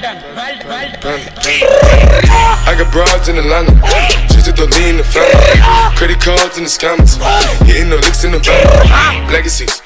I got broads in Atlanta, just to lean the family. Credit cards in the scammers, hitting no licks in the bank. Legacies.